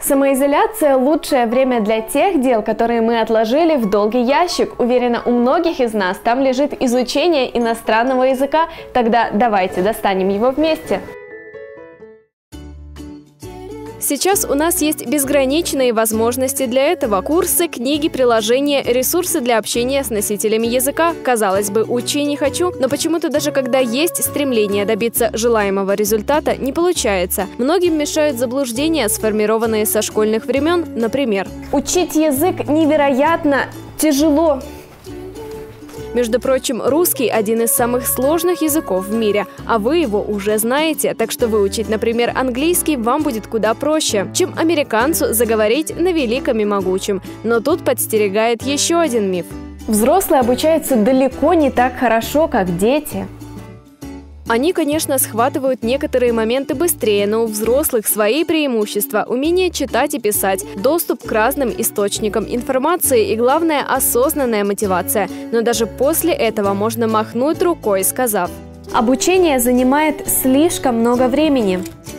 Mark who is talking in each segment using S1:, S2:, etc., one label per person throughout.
S1: Самоизоляция – лучшее время для тех дел, которые мы отложили в долгий ящик. Уверена, у многих из нас там лежит изучение иностранного языка. Тогда давайте достанем его вместе.
S2: Сейчас у нас есть безграничные возможности для этого. Курсы, книги, приложения, ресурсы для общения с носителями языка. Казалось бы, учи не хочу, но почему-то даже когда есть стремление добиться желаемого результата, не получается. Многим мешают заблуждения, сформированные со школьных времен, например.
S1: Учить язык невероятно тяжело.
S2: Между прочим, русский – один из самых сложных языков в мире, а вы его уже знаете, так что выучить, например, английский вам будет куда проще, чем американцу заговорить на великом и могучем. Но тут подстерегает еще один миф.
S1: Взрослые обучаются далеко не так хорошо, как дети.
S2: Они, конечно, схватывают некоторые моменты быстрее, но у взрослых свои преимущества – умение читать и писать, доступ к разным источникам информации и, главное, осознанная мотивация. Но даже после этого можно махнуть рукой, сказав:
S1: обучение занимает слишком много времени.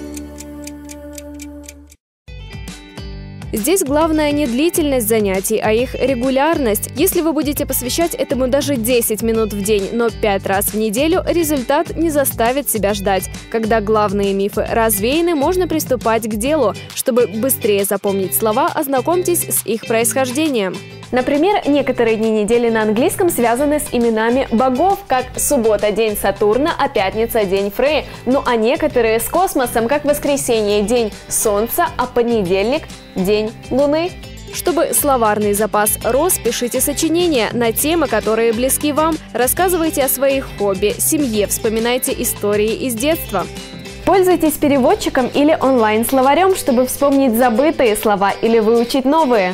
S2: Здесь главное не длительность занятий, а их регулярность. Если вы будете посвящать этому даже 10 минут в день, но 5 раз в неделю, результат не заставит себя ждать. Когда главные мифы развеяны, можно приступать к делу. Чтобы быстрее запомнить слова, ознакомьтесь с их происхождением.
S1: Например, некоторые дни недели на английском связаны с именами богов, как суббота – день Сатурна, а пятница – день Фреи. Ну а некоторые с космосом, как воскресенье – день Солнца, а понедельник – день Луны.
S2: Чтобы словарный запас рос, пишите сочинения на темы, которые близки вам. Рассказывайте о своих хобби, семье, вспоминайте истории из детства.
S1: Пользуйтесь переводчиком или онлайн-словарем, чтобы вспомнить забытые слова или выучить новые.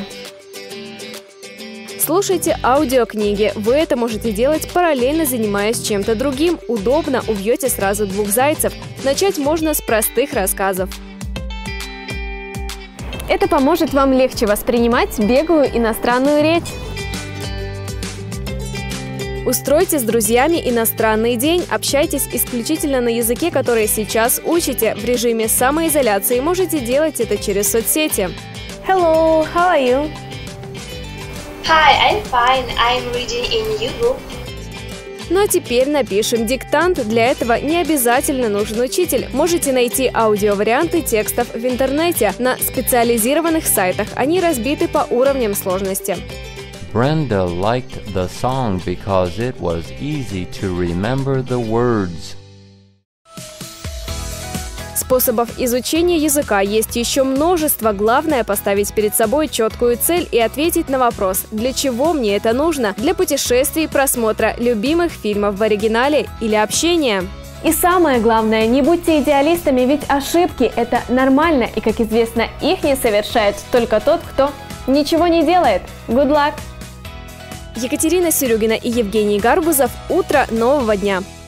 S2: Слушайте аудиокниги. Вы это можете делать, параллельно занимаясь чем-то другим. Удобно, убьете сразу 2 зайцев. Начать можно с простых рассказов.
S1: Это поможет вам легче воспринимать беглую иностранную речь.
S2: Устройте с друзьями иностранный день. Общайтесь исключительно на языке, который сейчас учите. В режиме самоизоляции можете делать это через соцсети.
S1: Hello, how are you?
S3: Hi, I'm fine. I'm reading in YouGroup.
S2: Ну а теперь напишем диктант. Для этого не обязательно нужен учитель. Можете найти аудиоварианты текстов в интернете на специализированных сайтах. Они разбиты по уровням сложности.
S4: Brenda liked the song because it was easy to remember the words.
S2: Способов изучения языка есть еще множество. Главное – поставить перед собой четкую цель и ответить на вопрос: для чего мне это нужно? Для путешествий, просмотра любимых фильмов в оригинале или общения.
S1: И самое главное, не будьте идеалистами, ведь ошибки – это нормально. И, как известно, их не совершает только тот, кто ничего не делает. Good luck!
S2: Екатерина Серюгина и Евгений Гарбузов. Утро нового дня.